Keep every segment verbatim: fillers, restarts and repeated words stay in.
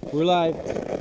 We're live.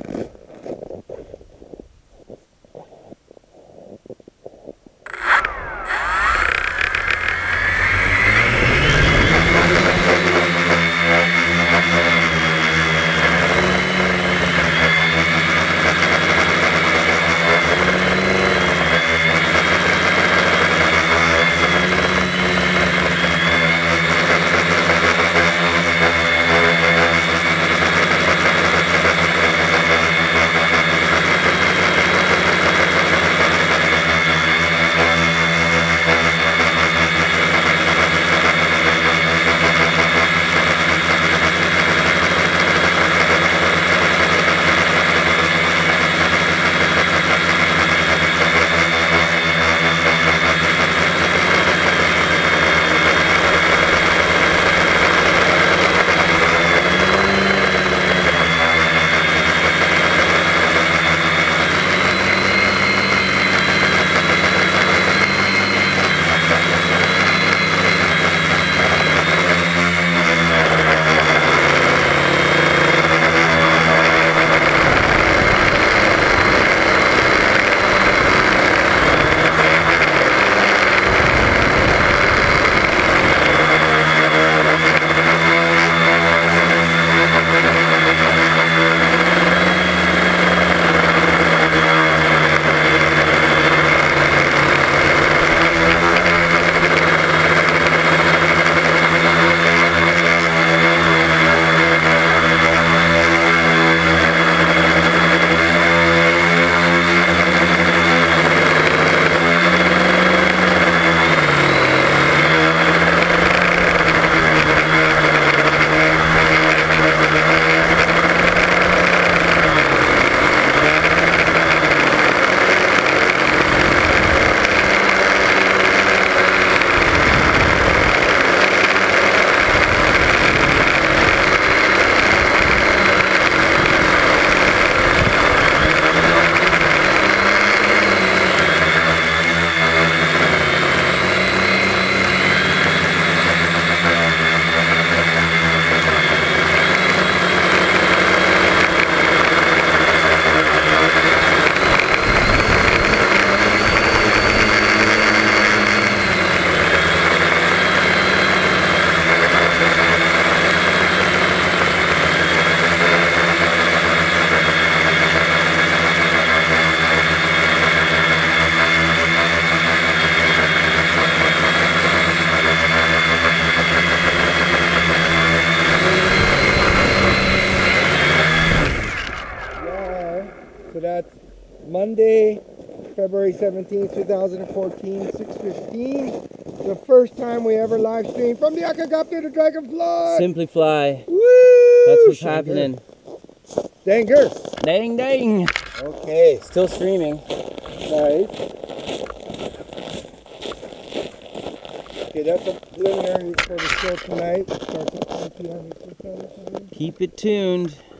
So that's Monday, February seventeenth, two thousand fourteen, six fifteen. The first time we ever live streamed from the Akagapta to Dragonfly. Simply fly. Woo! That's what's Shanger. happening. Danger. Dang, dang. Okay. Still streaming. Nice. Okay, that's a preliminary for the show tonight. Starts at ten p m Eastern Standard Time. Keep it tuned.